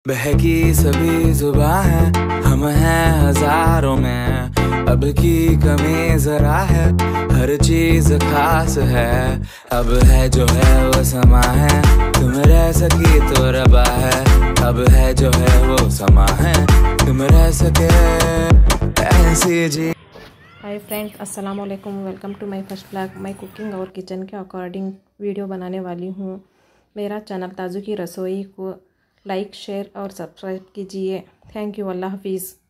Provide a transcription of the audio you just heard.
बहकी सभी जुबां है, हम हैं हजारों में। अब की कमी जरा है, हर चीज खास है। अब है जो है वो समा है, तुम रह सकी तो रबा है। अब है जो है वो समा है, तुम रह सके ऐसी जी। हाय फ्रेंड, अस्सलाम वालेकुम। Welcome to my first blog. मैं कुकिंग और किचन के अकॉर्डिंग वीडियो बनाने वाली हूँ। मेरा चैनल ताजू की रसोई को लाइक, शेयर और सब्सक्राइब कीजिए। Thank you. अल्लाह हाफिज़।